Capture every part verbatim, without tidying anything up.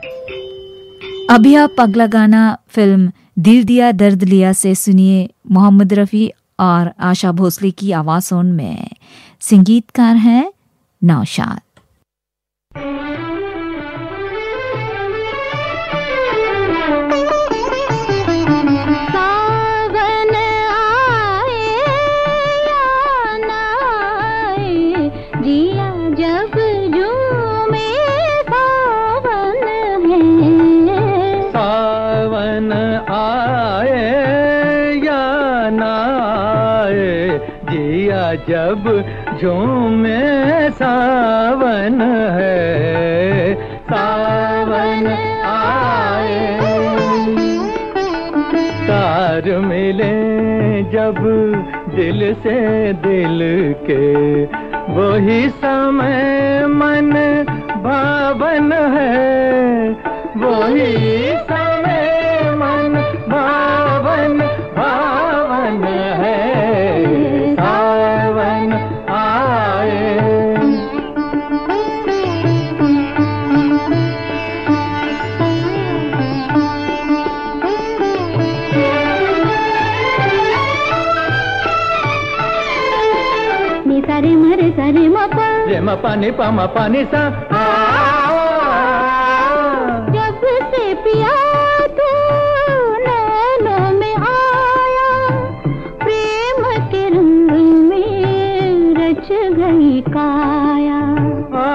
अभी आप अगला गाना फिल्म दिल दिया दर्द लिया से सुनिए। मोहम्मद रफ़ी और आशा भोसले की आवाज़ों में संगीतकार हैं नौशाद। जब झूमे सावन है, सावन आए। तार मिले जब दिल से दिल के, वही समय मन भावन है, वही समय मन भावन भावन है। मा पानी पा मा पानी सा। जब से पिया तू नैनों में आया, प्रेम के रंग में रच गई काया। आ,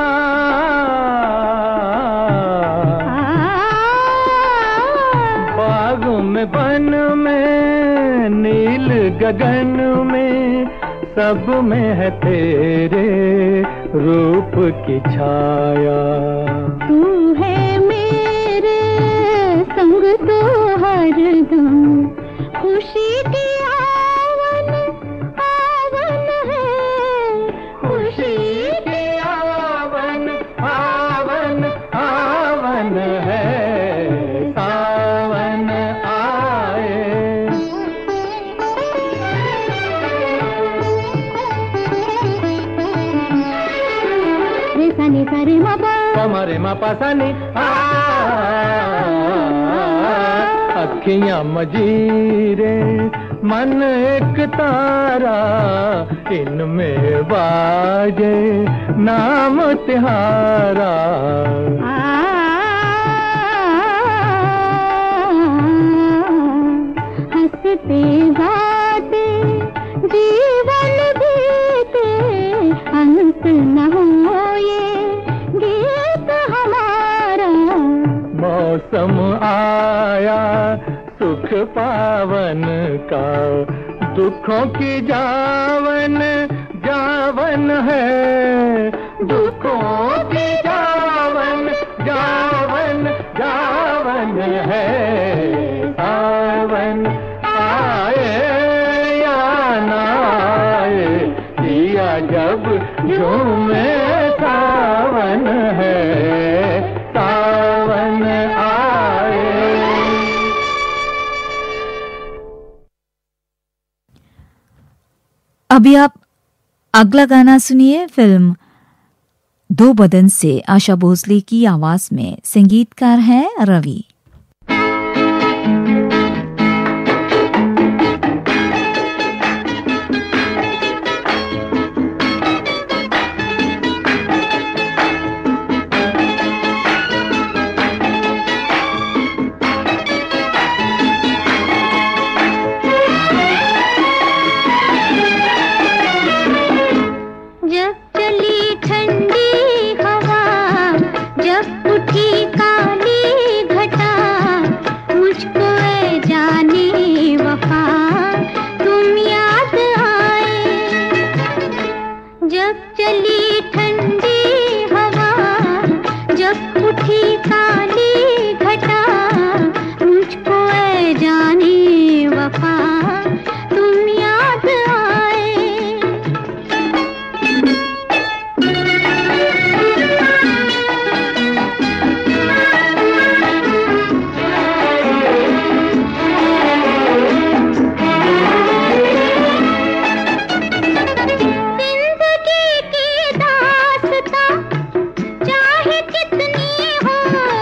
बाग में बन में नील गगन में, सब में है तेरे रूप की छाया। तू है मेरे संग तो हरदम, खुशी की आवन आवन है, खुशी की आवन आवन आवन है। सावन आए। रे रे मा पा हमारे मा पासानी। अखियां मजीरे मन एक तारा, इनमें बाजे नाम तिहारा। हंसते गाते जीवन बीते, अंत न हो मौसम आया सुख पावन का, दुखों की जावन जावन है, दुखों की जावन जावन जावन है। सावन आए या ना आए, दिया जब झूमे सावन है, सावन आए। अभी आप अगला गाना सुनिए फिल्म दो बदन से। आशा भोसले की आवाज में संगीतकार हैं रवि। चाहे कितनी हो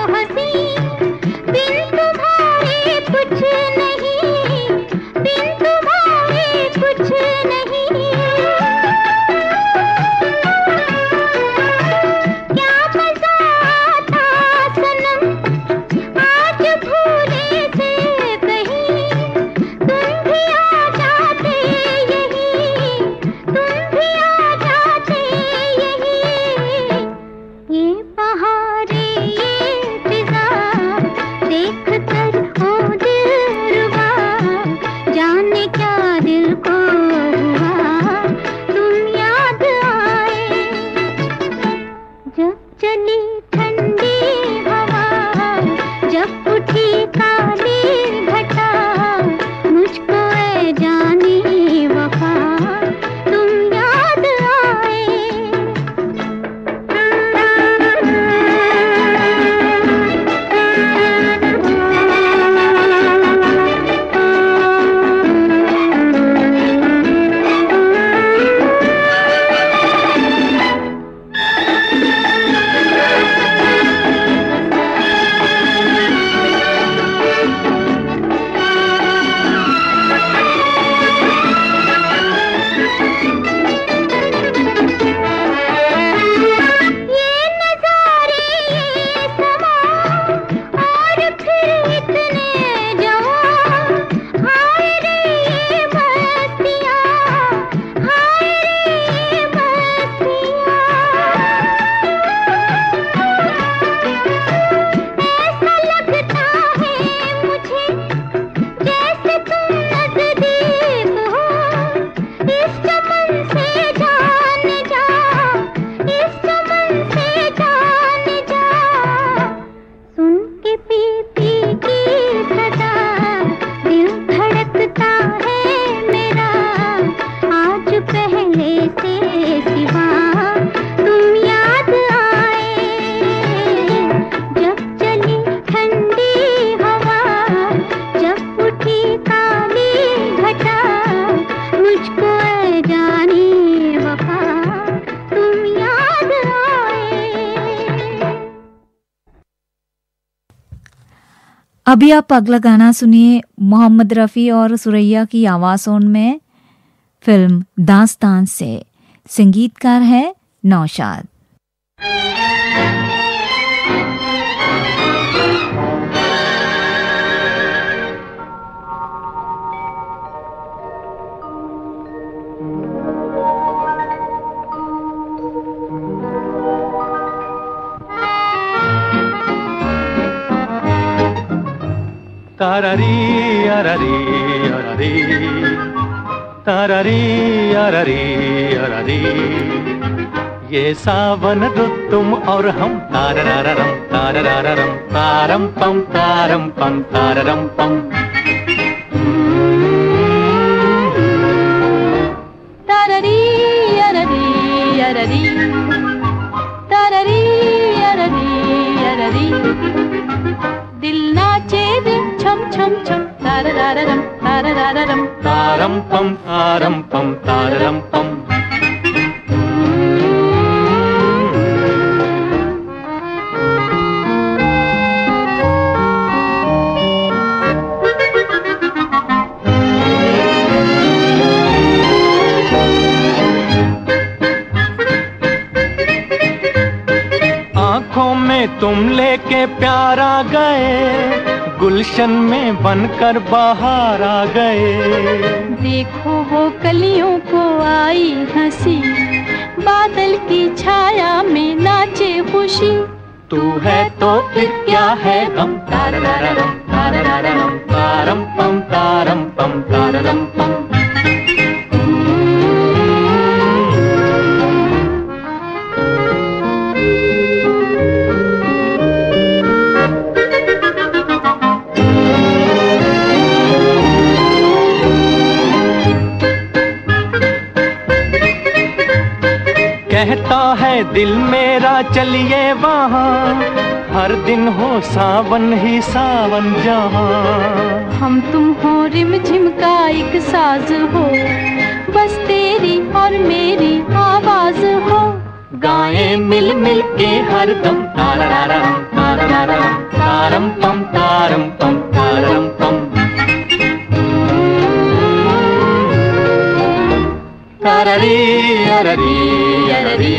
अभी आप अगला गाना सुनिए मोहम्मद रफ़ी और सुरैया की आवाज़ों में, फिल्म दास्तान से। संगीतकार है नौशाद। तारारी अरारी अरारी तारारी अरारी अरारी, ये सावन रुत तुम और हम, तारारारम तारारारम तारम पम तारम पम ताररम पम। तारारी अरारी अरारी तारारी अरारी अरारी, दिल नाचे रे छम छम छम, तारारारम तारारारम तारम पम तारम पम ताररम पम। आँखों में तुम लेके प्यार आ गए, गुलशन में बनकर बाहर आ गए। देखो वो कलियों को आई हंसी, बादल की छाया में नाचे खुशी। तू है तो फिर क्या है गम, तारारारम तारारारम तारम पम तारम पम ताररम पम। कहता है दिल मेरा चलिए वहाँ, हर दिन हो सावन ही सावन जहाँ। हम तुम हो रिम झिम का एक साज हो, बस तेरी और मेरी आवाज हो। गाएं मिल मिल के हर दम, तारारारम तारारारम तारम पम तारम पम तारम पम। तारारी अरारी अरारी,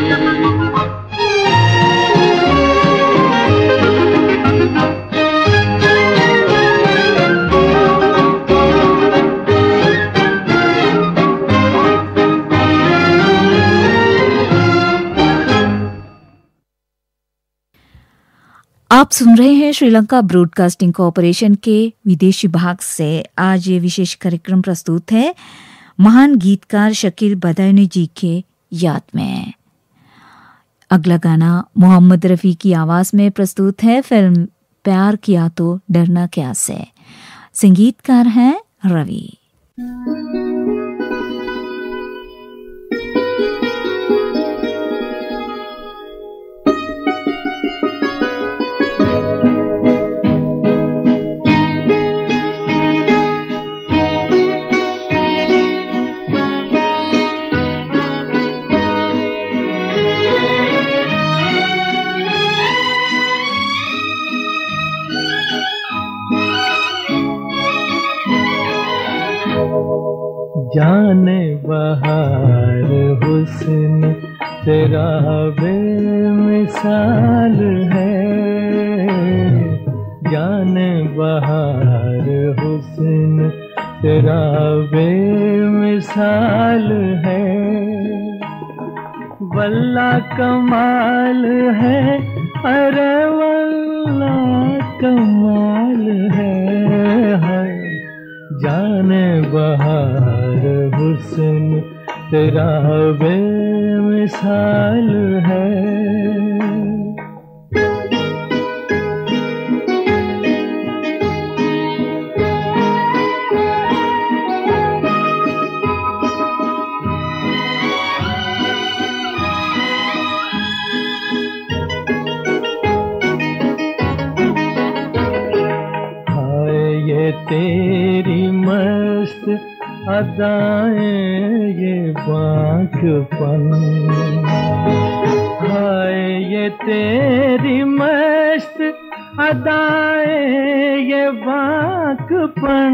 आप सुन रहे हैं श्रीलंका ब्रॉडकास्टिंग कॉरपोरेशन के विदेशी भाग से। आज ये विशेष कार्यक्रम प्रस्तुत है महान गीतकार शकील बदायूनी जी के याद में। अगला गाना मोहम्मद रफ़ी की आवाज में प्रस्तुत है, फिल्म प्यार किया तो डरना क्या से। संगीतकार हैं रवि। जाने बहार हुस्न तेरा बेमिसाल है, जाने बहार हुस्न तेरा बेमिसाल है। वल्ला कमाल है, अरे वल्ला कमाल है, है जाने बहार हुस्न तेरा बेमिसाल है। तेरी मस्त अदाएं ये बांझपन, हाय ये तेरी मस्त अदाएं ये बांकपन,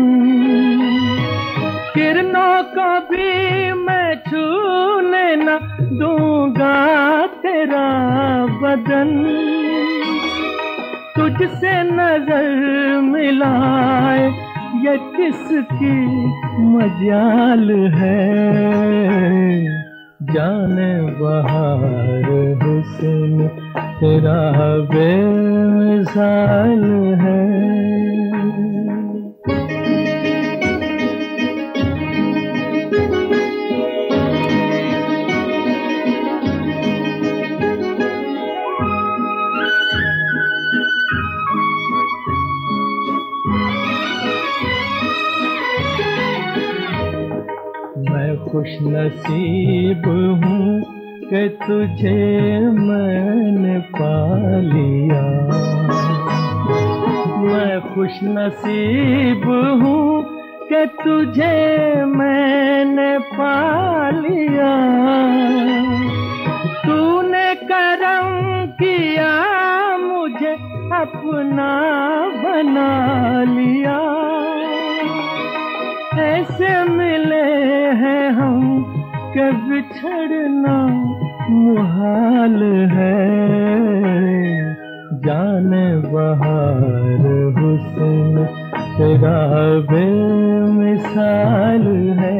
किरणों को भी मैं छूने न दूंगा तेरा बदन। तुझसे नजर मिलाए ये किसकी मजाल है, जाने बहार हुस्न तेरा बेमिसाल है। खुश नसीब हूँ कि तुझे मैंने पा लिया, मैं खुश नसीब हूँ कि तुझे मैंने पा लिया। तूने करम किया मुझे अपना बना लिया, ऐसे मिले हैं हम कि बिछड़ना मुहाल है, जाने बहार हुस्न तेरा बेमिसाल है।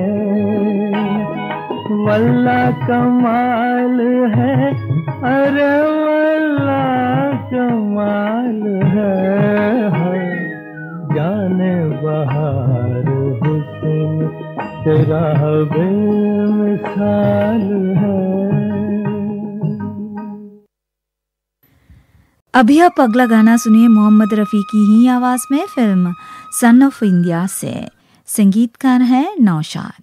वल्लाह कमाल है, अरे वल्लाह कमाल है, जाने बहार हुस्न तेरा बेमिसाल है। अभी आप अगला गाना सुनिए मोहम्मद रफ़ी की ही आवाज में, फिल्म सन ऑफ इंडिया से। संगीतकार है नौशाद।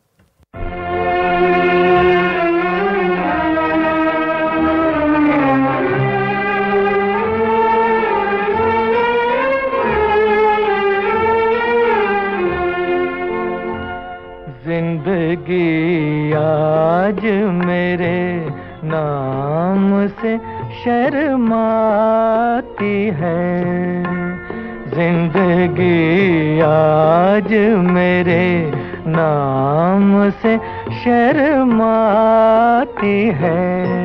जिंदगी आज मेरे नाम से शर्माती है, जिंदगी आज मेरे नाम से शर्माती है।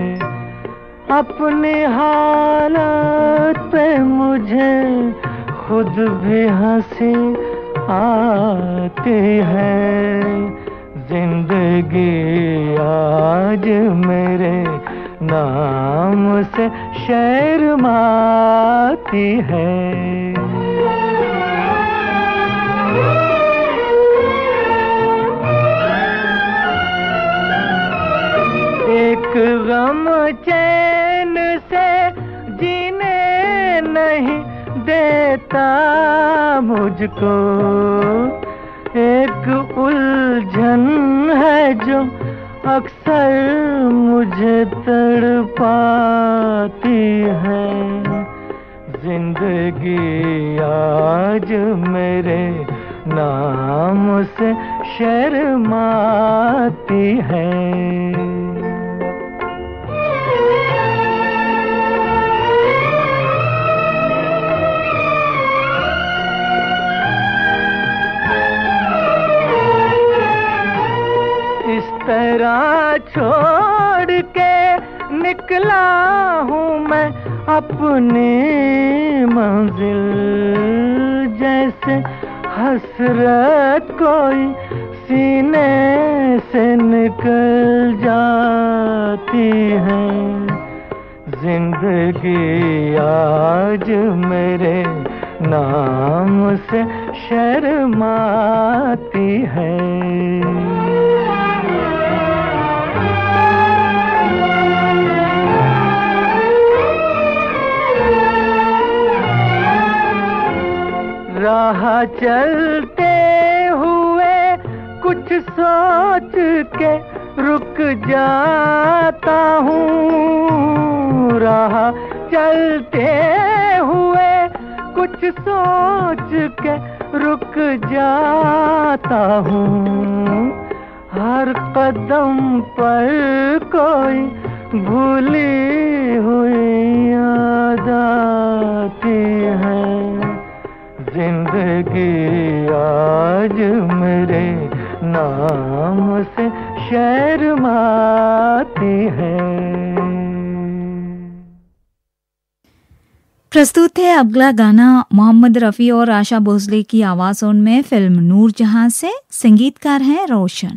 अपनी हालत पे मुझे खुद भी हंसी आती है, जिंदगी आज मेरे नाम से शर्माती है। एक गम चैन से जीने नहीं देता मुझको, एक उलझन है जो अक्सर मुझे तड़पाती है, जिंदगी आज मेरे नाम से शर्माती है। तेरा छोड़ के निकला हूँ मैं अपनी मंजिल, जैसे हसरत कोई सीने से निकल जाती है, जिंदगी आज मेरे नाम से शर्माती है। राह चलते हुए कुछ सोच के रुक जाता हूँ, राह चलते हुए कुछ सोच के रुक जाता हूँ, हर कदम पर कोई भूली हुई याद आती है। जिंदगी आज मेरे नाम से शर्माती है। प्रस्तुत है अगला गाना मोहम्मद रफ़ी और आशा भोसले की आवाज़ों में फिल्म नूरजहां से। संगीतकार हैं रोशन।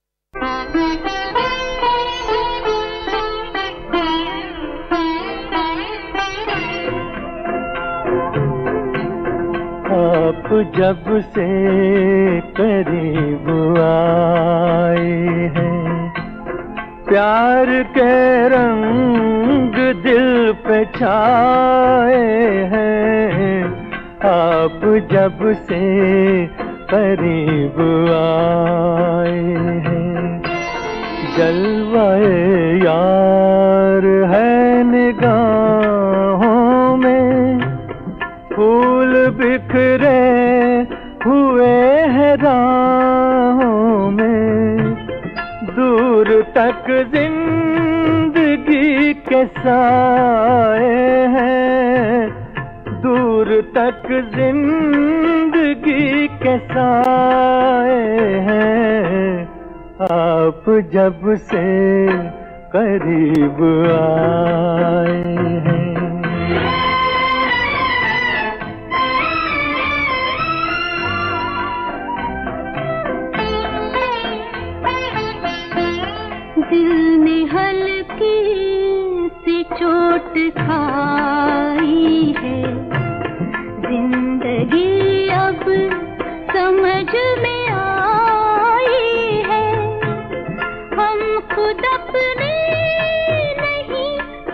आप जब से करीब आए हैं, प्यार के रंग दिल पे छाए हैं। आप जब से करीब आए हैं, जलवाए यार है निगाहों में, फूल बिखरे हुए हैं राहों में। दूर तक जिंदगी के साए हैं, दूर तक जिंदगी के साए हैं। आप जब से करीब आए हैं। दिल ने हल्की सी चोट खाई है, जिंदगी अब समझ में आई है। हम खुद अपने नहीं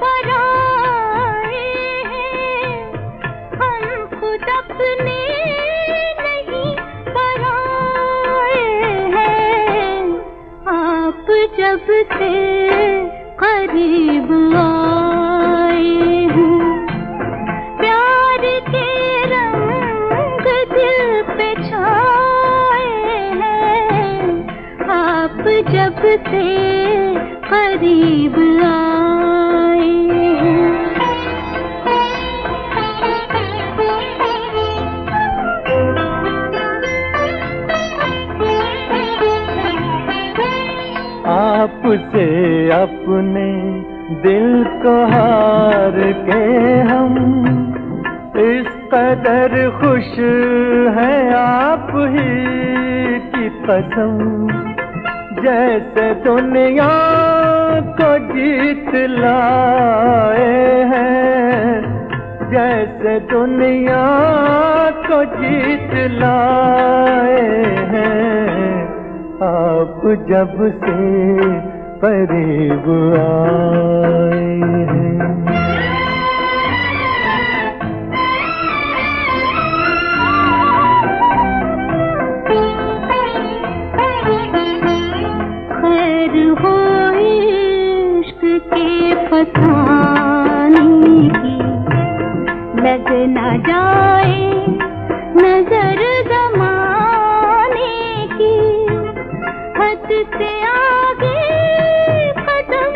पराए हैं, हम खुद अपने नहीं पराए हैं। आप जब से करीब आए हैं, प्यार के रंग दिल पे छाए हैं। आप जब से करीब आए हैं। आपसे अपने दिल को हार के हम इस कदर खुश हैं, आप ही की कसम। जैसे दुनिया को जीत लाए हैं, जैसे दुनिया को जीत लाए हैं। आप जब से करीब आए हैं। खैर हो इश्क के फसाने की, लग ना जाए नजर जमाने की। हद से आगे कदम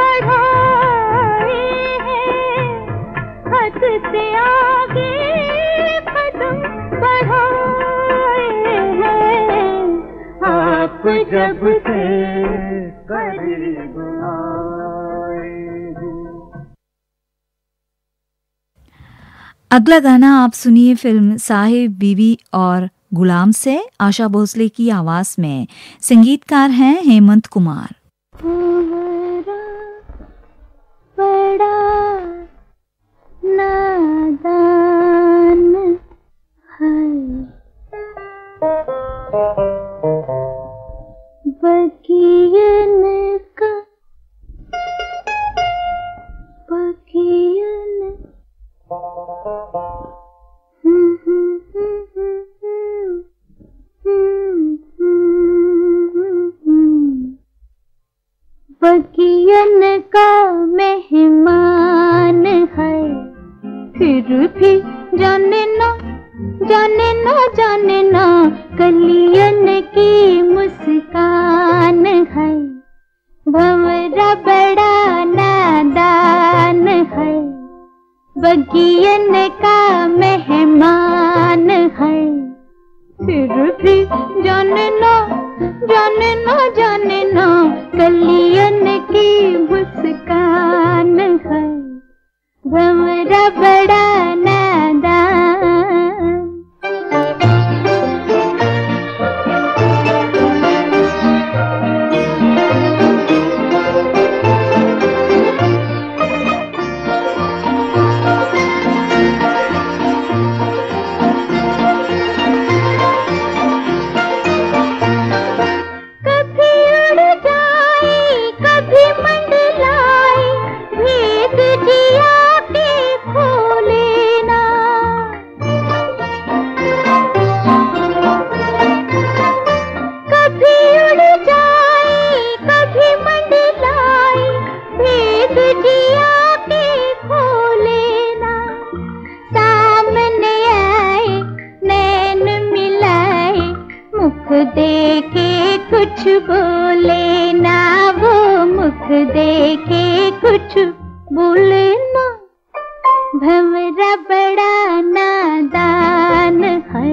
बढ़ाए हैं, हद से आगे कदम बढ़ाए हैं। आप जब से करीब आए हैं। अगला गाना आप सुनिए फिल्म साहिब बीवी और गुलाम से। आशा भोसले की आवाज में। संगीतकार हैं हेमंत कुमार। बड़ा नादान है, बगियन का बगियन बगियन का मेहमान है, फिर भी जाने ना जाने ना जाने ना कलियन की मुस्कान है। भंवरा बड़ा ना है, बगियन का मेहमान है। फिर भी जाने ना जाने ना जाने ना कलियन की मुस्कान है, भंवरा बड़ा नादान। देखे कुछ बोले ना, वो मुख देखे कुछ बोले ना, भंवरा बड़ा नादान है।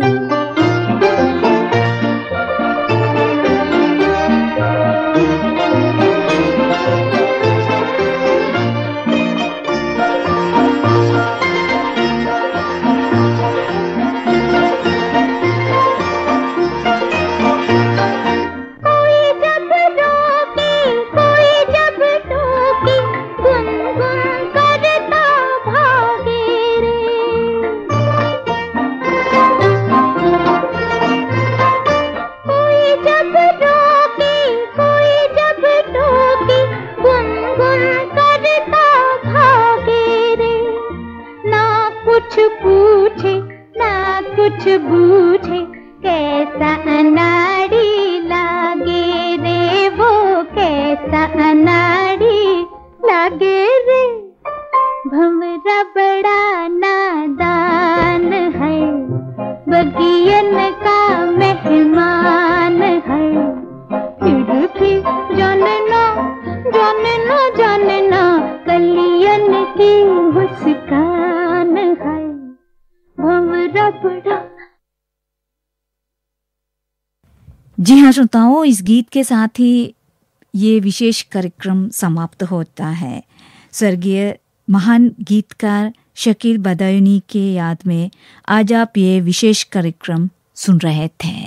कुछ बूझे कैसा अनाड़ी लागे रे, वो कैसा अनाड़ी लागे रे, भंवरा बड़ा नादान है, बगियन का मेहमान है। फिर भी जाने ना जाने ना जाने ना कलियन की मुस्कान है, भंवरा बड़ा। जी हाँ श्रोताओं, इस गीत के साथ ही ये विशेष कार्यक्रम समाप्त होता है। स्वर्गीय महान गीतकार शकील बदायूनी के याद में आज आप ये विशेष कार्यक्रम सुन रहे थे।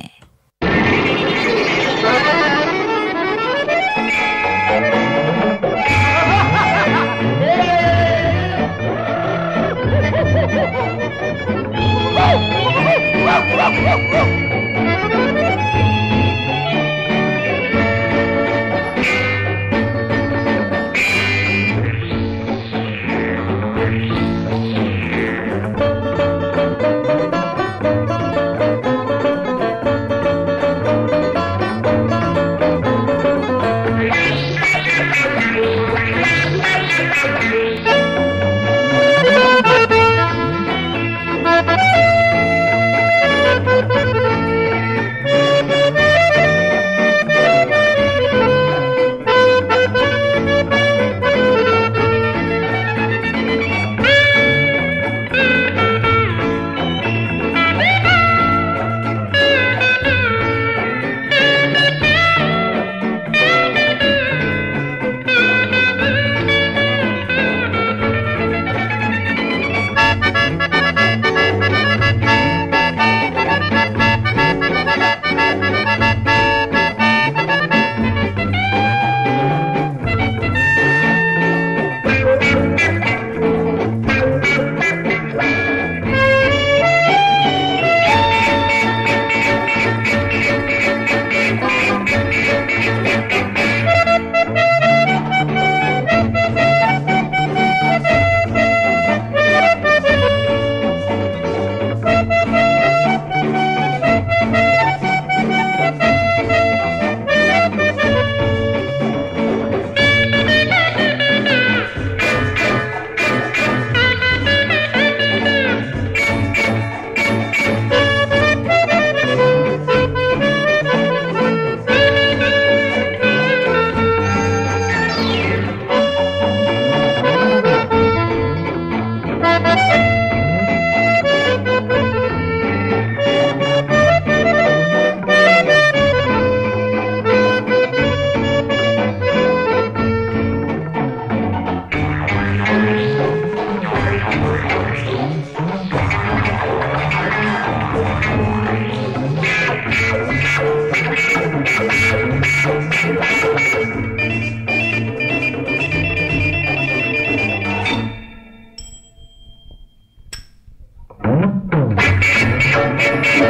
Thank you.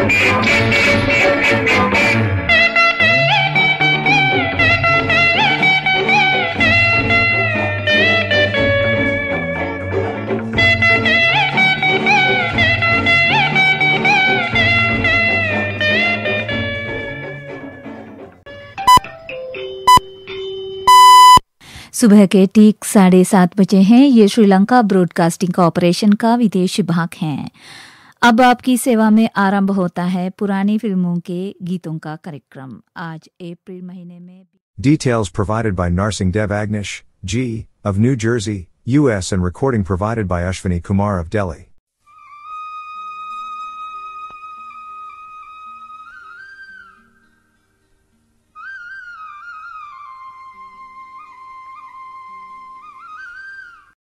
सुबह के ठीक साढ़े सात बजे हैं। ये श्रीलंका ब्रॉडकास्टिंग कॉरपोरेशन का विदेश विभाग है। अब आपकी सेवा में आरंभ होता है पुरानी फिल्मों के गीतों का कार्यक्रम। आज अप्रैल महीने में Details provided by Narsingh Dev Agnish, G, of New Jersey, U S and recording provided by Ashwini Kumar of Delhi.